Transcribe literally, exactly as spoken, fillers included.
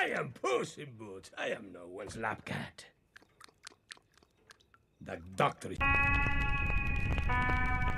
I am Puss in Boots. I am no one's lap cat. The doctor is...